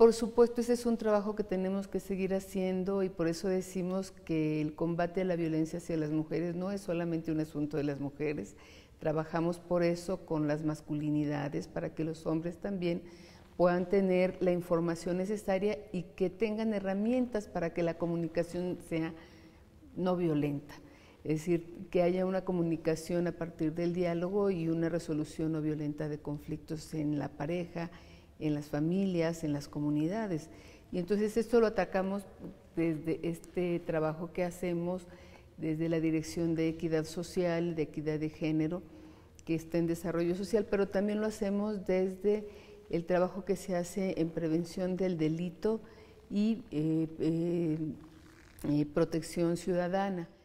por supuesto, ese es un trabajo que tenemos que seguir haciendo y por eso decimos que el combate a la violencia hacia las mujeres no es solamente un asunto de las mujeres. Trabajamos por eso con las masculinidades, para que los hombres también puedan tener la información necesaria y que tengan herramientas para que la comunicación sea no violenta. Es decir, que haya una comunicación a partir del diálogo y una resolución no violenta de conflictos en la pareja, en las familias, en las comunidades. Y entonces esto lo atacamos desde este trabajo que hacemos, desde la Dirección de Equidad Social, de Equidad de Género, que está en desarrollo social, pero también lo hacemos desde el trabajo que se hace en prevención del delito y protección ciudadana.